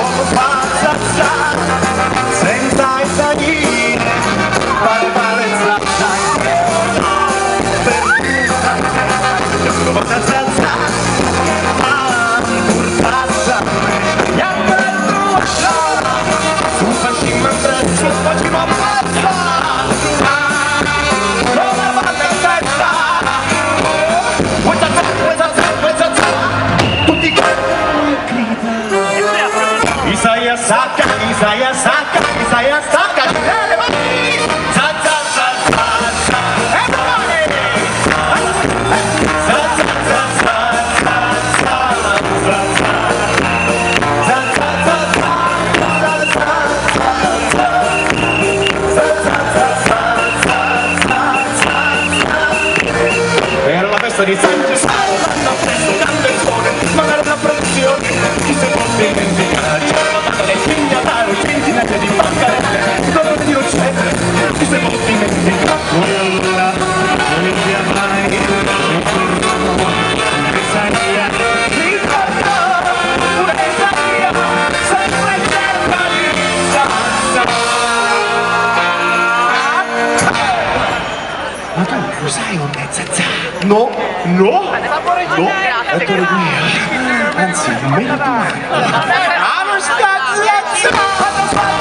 senza italini, pare Isaiah Saka, era la festa di Santo l'hanno preso candezzone, ma era una produzione, chi se può dimenticare, c'era le pignatare, centinaia di bancarelle, dove Dio c'è, chi se può dimenticare, e allora, non sia mai, che Isaia, ricordo, una Isaia, sempre cerca di ma tu lo sai un mezzazza? No, è Torre Guia, anzi, meglio tu. Ah, non sta zazza!